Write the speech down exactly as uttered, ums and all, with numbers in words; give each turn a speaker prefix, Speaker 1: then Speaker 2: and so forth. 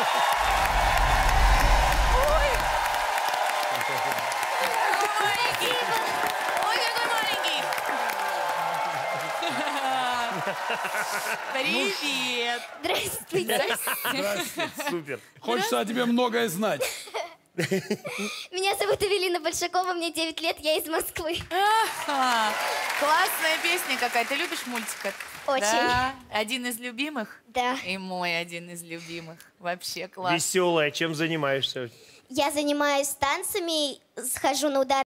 Speaker 1: Ой! Маленький! Ой, какой маленький! Привет!
Speaker 2: Здравствуйте.
Speaker 3: Здравствуйте. Супер.
Speaker 4: Хочется о тебе многое знать.
Speaker 2: Меня зовут Эвелина Большакова, мне девять лет, я из Москвы.
Speaker 1: Ага. Классная песня какая. Ты любишь мультик этот?
Speaker 2: Очень.
Speaker 1: Да. Один из любимых?
Speaker 2: Да.
Speaker 1: И мой один из любимых. Вообще класс.
Speaker 3: Веселая. Чем занимаешься?
Speaker 2: Я занимаюсь танцами, схожу на удар.